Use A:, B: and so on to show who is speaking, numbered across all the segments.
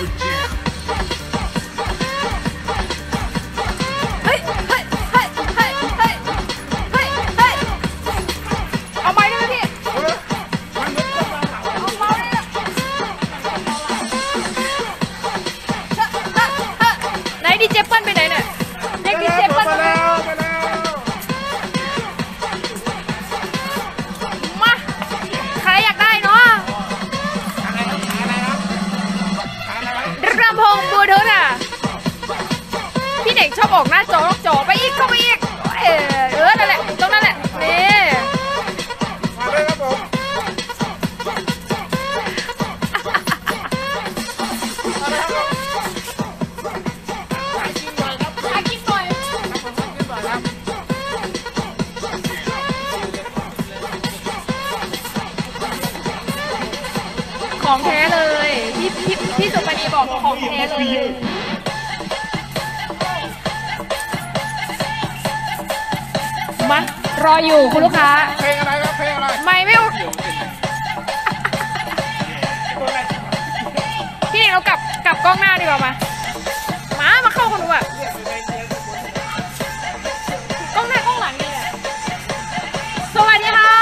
A: เฮ้ยเฮ้ยเฮ้ยเฮ้ยเฮ้ยเฮ้ยเฮ้ยเอาไม้ได้ไหมพี่เอาไม้ได้ไหมไหนดีเจเปิ้ลไปไหนเนี่ยเด็กดีเจเปิ้ลมาใครอยากได้เนาะลำโพงบลูทูธอ่ะพี่เด็กชอบออกหน้าจอไปอีกเข้าไปอีกนั่นแหละตรงนั้นแหละนี่
B: มาเลยครับผม
A: ของแท้เลยพี่สุปณีบอกของแท้เลยมารออยู่คุณลูกค้า
B: เพลงอะไรครับเพลงอะไร
A: ไม่พี่เด็กเรากลับกล้องหน้าดีกว่ามาเข้าคนดูอ่ะกล้องหน้ากล้องหลังนี่แหละสวัสดีค่ะ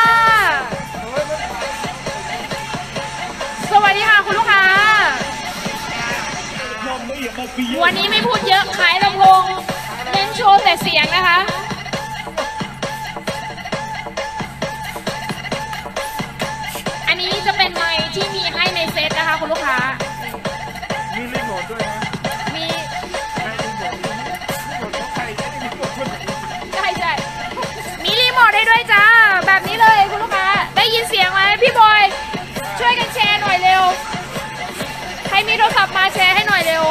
A: สวัสดีค่ะคุณลูกค้าวันนี้ไม่พูดเยอะขายลำโพงเน้นโชว์แต่เสียงนะคะอันนี้จะเป็นไมค์ที่มีให้ในเซตนะคะคุณลูกค้า
B: มีรีโมทด้วยนะ
A: มีใช่มีรีโมทให้ด้วยจ้าแบบนี้เลยคุณลูกค้าได้ยินเสียงไหมพี่บอยช่วยกันแชร์หน่อยเร็วใครมีโทรศัพท์มาแชร์ให้หน่อยเร็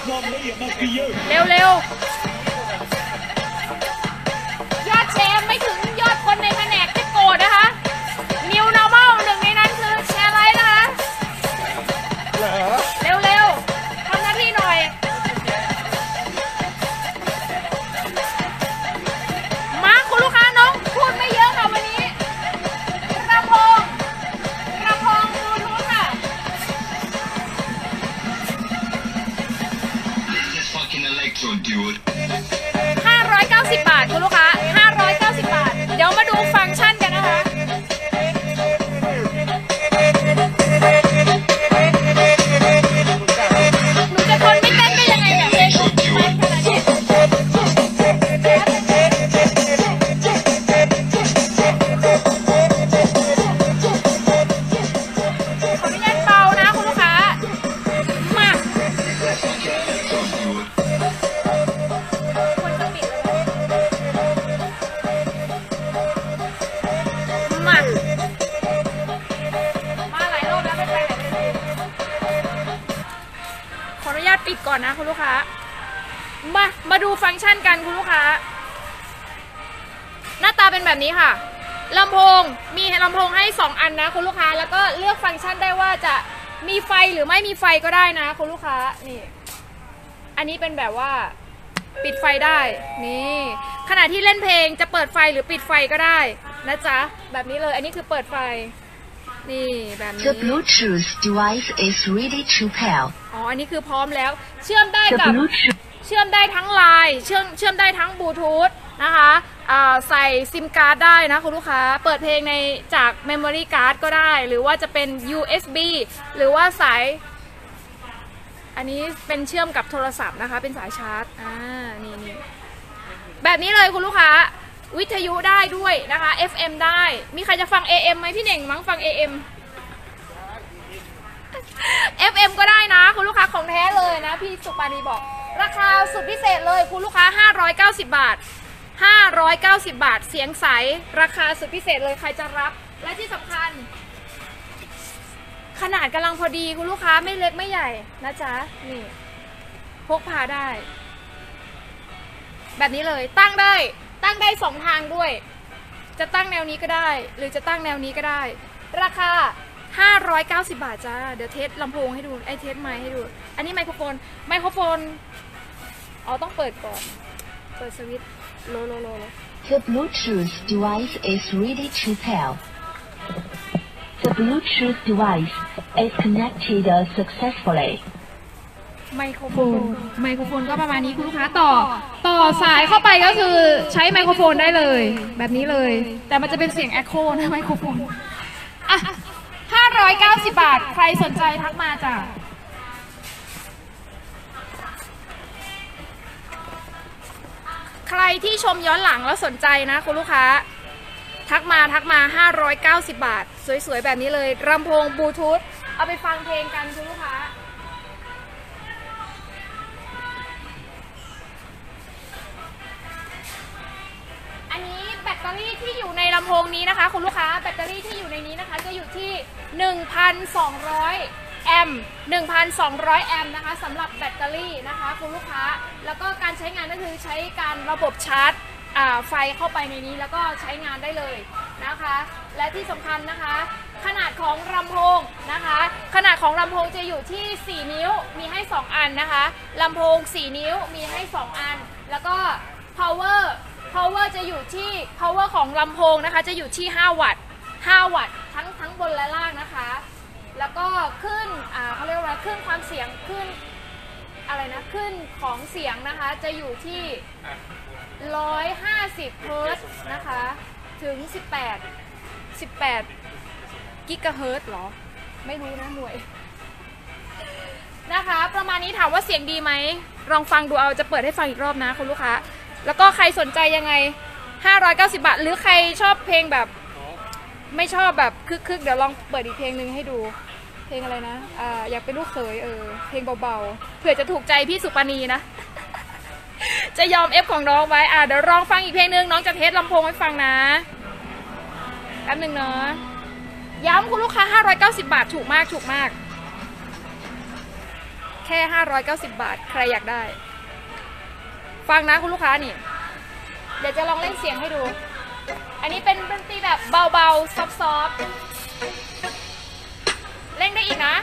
A: วยอดแชร์ไม่ถึงยอดคนในแผนกจะโกรธนะคะ New Normal หนึ่งในนั้นคือแชร์ไลค์นะคะเร็วทำหน้าที่หน่อยมาคุณลูกค้าน้องพูดไม่เยอะค่ะวันนี้ลำโพงบลูทูธค่ะ590 บาทคุณลูกค้า590 บาทเดี๋ยวมาดูฟังก์ชันกันนะคะหนูจะทนไม่เต้นได้ยังไงเนี่ยเพลงหนูไม่ขนาดนี้ขออนุญาตเบานะคุณลูกค้ามาหลายรอบแล้วไม่ไปไหนเลยขออนุญาตปิดก่อนนะคุณลูกค้ามาดูฟังก์ชันกันคุณลูกค้าหน้าตาเป็นแบบนี้ค่ะลำโพงมีลำโพงให้2อันนะคุณลูกค้าแล้วก็เลือกฟังก์ชันได้ว่าจะมีไฟหรือไม่มีไฟก็ได้นะคุณลูกค้านี่อันนี้เป็นแบบว่าปิดไฟได้นี่ขณะที่เล่นเพลงจะเปิดไฟหรือปิดไฟก็ได้นะจ๊ะแบบนี้เลยอันนี้คือเปิดไฟนี่แบบนี้
C: The Bluetooth device is ready to pair
A: อ๋ออันนี้คือพร้อมแล้วเชื่อมได้กับเชื่อมได้ทั้งไลน์เชื่อมได้ทั้งบลูทูธนะคะใส่ซิมการ์ดได้นะคุณลูกค้าเปิดเพลงในจาก Memory Card ก็ได้หรือว่าจะเป็น USB หรือว่าสายอันนี้เป็นเชื่อมกับโทรศัพท์นะคะเป็นสายชาร์จนี่แบบนี้เลยคุณลูกค้าวิทยุได้ด้วยนะคะ FM ได้มีใครจะฟัง AM ไหมพี่เน่งมั้งฟัง AM FM ก็ได้นะคุณลูกค้าของแท้เลยนะพี่สุปานีบอกราคาสุดพิเศษเลยคุณลูกค้า590 บาท590 บาทเสียงใสราคาสุดพิเศษเลยใครจะรับและที่สำคัญขนาดกำลังพอดีคุณลูกค้าไม่เล็กไม่ใหญ่นะจ๊ะนี่พกพาได้แบบนี้เลยตั้งได้2 ทางด้วยจะตั้งแนวนี้ก็ได้หรือจะตั้งแนวนี้ก็ได้ราคา590 บาทจ้าเดี๋ยวเทสลำโพงให้ดูเทสไมค์ให้ดูอันนี้ไมโครโฟนต้องเปิดก่อนเปิดสวิตช์โล
C: The Bluetooth device is ready to pair The Bluetooth device is connected successfully
A: ไมโครโฟนก็ประมาณนี้คุณลูกค้าต่อสายเข้าไปก็คือใช้ไมโครโฟนได้เลยแบบนี้เลยแต่มันจะเป็นเสียงแอคโคนะไมโครโฟนอ่ะ590 บาทใครสนใจทักมาจ้ะใครที่ชมย้อนหลังแล้วสนใจนะคุณลูกค้าทักมา590 บาทสวยๆแบบนี้เลยลำโพงบลูทูธเอาไปฟังเพลงกันคุณลูกค้าอันนี้แบตเตอรี่ที่อยู่ในลำโพงนี้นะคะคุณลูกค้าแบตเตอรี่ที่อยู่ในนี้นะคะจะอยู่ที่ 1,200 แอมป์ 1,200 แอมป์นะคะสำหรับแบตเตอรี่นะคะคุณลูกค้าแล้วก็การใช้งานก็คือใช้การระบบชาร์จไฟเข้าไปในนี้แล้วก็ใช้งานได้เลยนะคะและที่สำคัญนะคะขนาดของลำโพงนะคะขนาดของลำโพงจะอยู่ที่4นิ้วมีให้2อันนะคะลำโพง4นิ้วมีให้2อันแล้วก็ power จะอยู่ที่ power ของลำโพงนะคะจะอยู่ที่5 วัตต์ทั้งบนและล่างนะคะแล้วก็ขึ้นเขาเรียกว่าขึ้นความเสียงขึ้นอะไรนะขึ้นของเสียงนะคะจะอยู่ที่150 เฮิร์ตซ์นะคะถึง18 กิกะเฮิร์ตซ์หรอไม่รู้นะหน่วยนะคะประมาณนี้ถามว่าเสียงดีไหมลองฟังดูเอาจะเปิดให้ฟังอีกรอบนะคุณลูกค้าแล้วก็ใครสนใจยังไง590 บาทหรือใครชอบเพลงแบบไม่ชอบแบบคึกเดี๋ยวลองเปิดอีกเพลงหนึ่งให้ดูเพลงอะไรนะอยากเป็นลูกเขยเพลงเบาๆเผื่อจะถูกใจพี่สุปณีนะ จะยอมเอฟของน้องไว้เดี๋ยวลองฟังอีกเพลงนึงน้องจะเทสลำโพงให้ฟังนะแป๊บนึงเนาะย้ำคุณลูกค้า590 บาทถูกมากแค่590 บาทใครอยากได้ฟังนะคุณลูกค้านี่เดี๋ยวจะลองเล่นเสียงให้ดูอันนี้เป็นดนตรีแบบเบาๆซอฟต์เล่นได้อีกนะ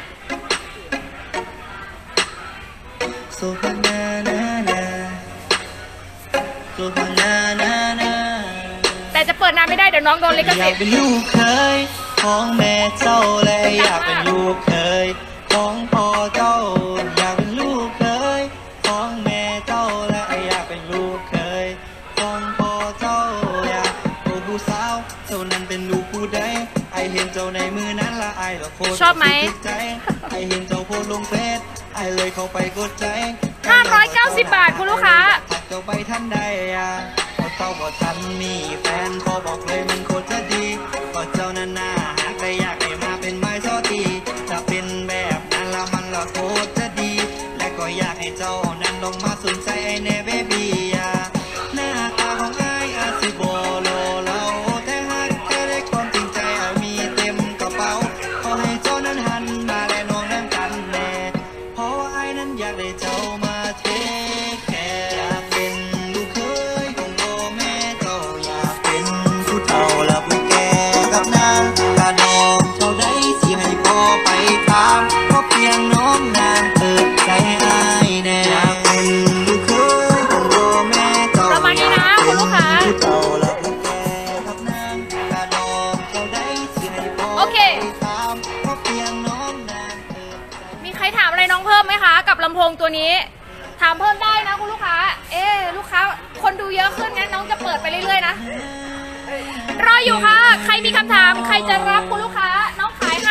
A: แต่จะเปิดนานไม่ได้เดี๋ยวน้องโดนลิขสิทธิ์อยากเป็นลูกเคยของแม่เจ้าและอยากเป็นลูกเคยของพ่อเจ้าอยากเป็นลูกเคยของแม่เจ้าและอยากเป็นลูกเคยของพ่อเจ้าอยากเป็นผู้สาวเจ้านั้นเป็นลูกผู้ใดไอเห็นเจ้าในมือนั้นละไอละโคตรชอบไหมไอเห็นเจ้าโพสลงเฟซไอเลยเข้าไปกดใจ590 บาทคุณลูกค้าเจ้าไปทันใดเจ้าบอกทันมีแฟนพอบอกเลยมันโคตรจะดีก็เจ้านั้นน่าหากได้อยากให้มาเป็นไม้ซอตีจะเป็นแบบนั้นแล้วมันละโคตรจะดีและก็อยากให้เจ้านั้นลงมาสนใจไอเนเบบี้หน้าตาของไออาซิโบโลเราแต่หากเธอได้ความจริงใจมีเต็มกระเป๋าขอให้เจ้านั้นหันมาและน้องนั้นกันแน่เพราะว่าไอนั้นอยากได้เจ้ามาเทคแคร์อยากเป็นลูกเคยของพ่อแม่เจ้าอยากเป็นผู้เฒ่าและผู้แก่กับนางกระดองเท่าใดสิให้พ่อไปตามเพราะเพียงน้องนางเปิดใจให้อายแน่อยากเป็นลูกเคยของพ่อแม่เจ้าประมาณนี้นะคุณลูกค้าผู้เฒ่าและผู้แก่กับนางกระดองเท่าใดสิให้พ่อไปตามเพราะเพียงน้องนางเปิดใจมีใครถามอะไรน้องเพิ่มไหมคะกับลำโพงตัวนี้ถามเพิ่มได้นะคุณลูกค้าลูกค้าคนดูเยอะขึ้นงั้นน้องจะเปิดไปเรื่อยๆนะรออยู่ค่ะใครมีคำถามใครจะรับคุณลูกค้าน้องขาย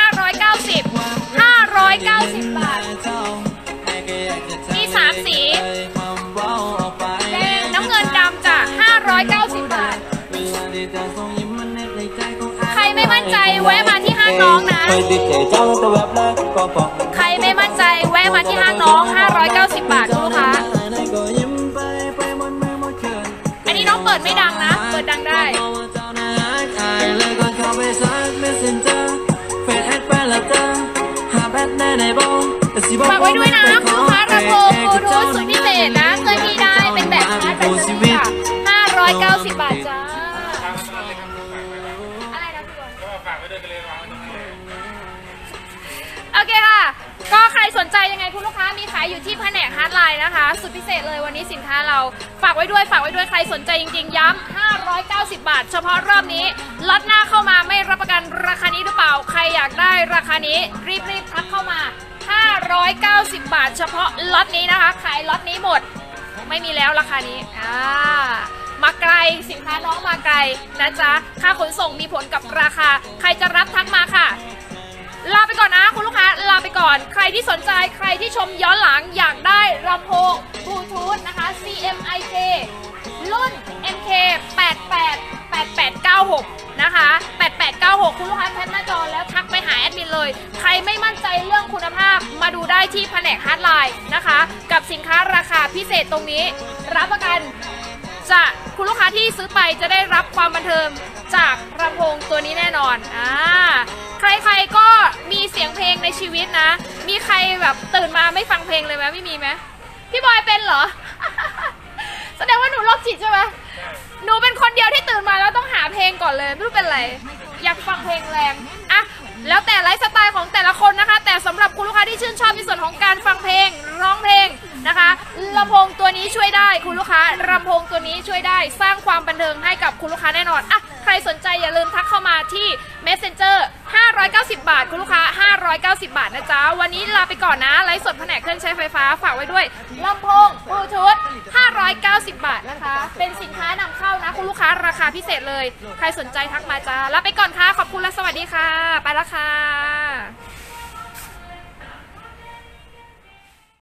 A: 590 บาทมี3 สีแดงน้ำเงินดำจ้ะ590 บาทใครไม่มั่นใจแวะมาที่ห้างน้องนะใครไม่มั่นใจแวะมาที่ห้างน้อง590 บาทคุณลูกค้าอันนี้น้องเปิดไม่ดังนะเปิดดังได้ฝากไว้ด้วยนะคุณลูกค้าระบบบลูทูธสุดพิเศษนะเคยมีได้เป็นแบบชาร์จแบตเตอรี่ค่ะ590 บาทจ้าอะไรนะพี่บอลก็ฝากไว้ด้วยกันเลยวางไว้ตรงนี้โอเคค่ะก็ใครสนใจยังไงคุณลูกค้ามีขายอยู่ที่แผนกฮาร์ดไลน์นะคะสุดพิเศษเลยวันนี้สินค้าเราฝากไว้ด้วยใครสนใจจริงๆย้ำ590 บาทเฉพาะรอบนี้ล็อตหน้าเข้ามาไม่รับประกันราคานี้หรือเปล่าใครอยากได้ราคานี้รีบทักเข้ามา 590 บาทเฉพาะล็อตนี้นะคะขายล็อตนี้หมดไม่มีแล้วราคานี้มาไกลสินค้าน้องมาไกลนะจ๊ะค่าขนส่งมีผลกับราคาใครจะรับทักมาค่ะลาไปก่อนนะคุณลูกค้าลาไปก่อนใครที่สนใจใครที่ชมย้อนหลังอยากได้ลำโพงบลูทูธนะคะ CMYK รุ่น MK 889896นะคะ8896คุณลูกค้าแคปหน้าจอแล้วทักไปหาแอดมินเลยใครไม่มั่นใจเรื่องคุณภาพมาดูได้ที่แผนกฮาร์ดไลน์นะคะกับสินค้าราคาพิเศษตรงนี้รับประกันจะคุณลูกค้าที่ซื้อไปจะได้รับความบันเทิงจากลำโพงตัวนี้แน่นอนใครๆก็มีเสียงเพลงในชีวิตนะมีใครแบบตื่นมาไม่ฟังเพลงเลยไหมไม่มีไหมพี่บอยเป็นเหรอ แสดงว่าหนูโรคจิตใช่ไหมหนูเป็นคนเดียวที่ตื่นมาแล้วต้องหาเพลงก่อนเลยไม่รู้เป็นไรอยากฟังเพลงแรงอะแล้วแต่ไลฟ์สไตล์ของแต่ละคนนะคะแต่สำหรับคุณลูกค้าที่ชื่นชอบในส่วนของการฟังเพลงร้องเพลงนะคะลำโพงตัวนี้ช่วยได้คุณลูกค้าลำโพงตัวนี้ช่วยได้สร้างความบันเทิงให้กับคุณลูกค้าแน่นอนอะใครสนใจอย่าลืมทักเข้ามาที่ Messenger 590 บาทคุณลูกค้า590 บาทนะจ๊ะวันนี้ลาไปก่อนนะไลฟ์สดแผนกเครื่องใช้ไฟฟ้าฝากไว้ด้วยลำโพงบลูทูธ590 บาทนะคะเป็นสินค้านำเข้านะคุณลูกค้าราคาพิเศษเลยใครสนใจทักมาจ้าลาไปก่อนค่ะขอบคุณและสวัสดีค่ะไปแล้วค่ะ